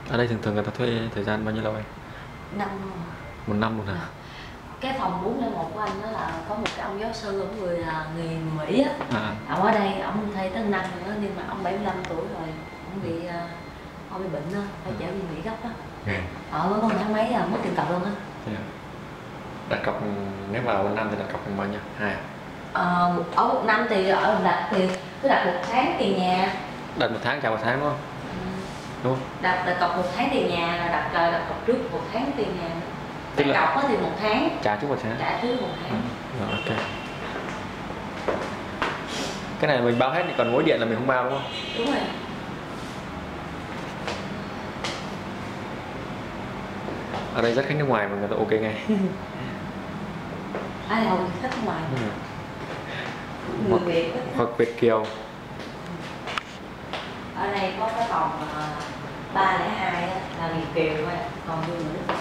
Ở đây thường thường người ta thuê thời gian bao nhiêu lâu anh? Năm. 1 năm luôn hả? Cái phòng 401 của anh đó là có một cái ông giáo sư, ông người Mỹ á. Ông ở đây, ông thuê tới 5 nữa, nhưng mà ông 75 tuổi rồi, ông bị bệnh á, phải trở về Mỹ gấp á. Mới có 1 tháng mấy mất tiền cọc luôn á. Đặt cọc nếu vào 1 năm thì đặt cọc bao nhiêu? 2 à? Ở 1 năm thì ở đặt thì cứ đặt 1 tháng tiền nhà. Đặt 1 tháng trả 1 tháng đúng không? Đúng không? Đặt cọc 1 tháng tiền nhà là đặt cọc trước 1 tháng tiền nhà. Đặt cọc thì 1 tháng. Trả trước 1 tháng. Trả trước 1 tháng. Rồi, ok. Cái này mình bao hết thì còn mối điện là mình không bao đúng không? Đúng rồi. Ở đây rất khách nước ngoài mà người ta ok ngay. Ai là khách nước ngoài? Người Việt á. Hoặc Việt kiều. Ở đây có cái phòng 302 á, là Việt kiều thôi, còn người nước